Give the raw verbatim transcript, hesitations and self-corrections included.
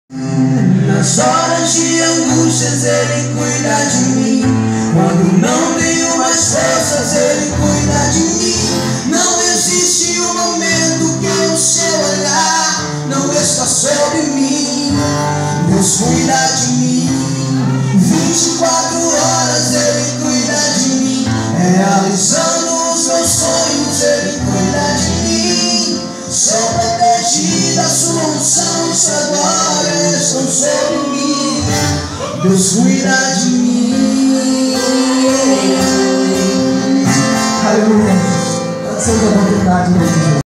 Nas horas de angústias Ele cuida de mim. Quando não tenho mais forças Ele cuida de mim. Não existe um momento que o seu olhar não está sobre mim. Deus cuida de mim. vinte e quatro horas Ele cuida de mim. Realizando os meus sonhos Ele cuida de mim. Sou protegida, sua unção e sua glória estão sobre mim. Deus cuida de mim. Aleluia. Pode ser da vontade de Deus.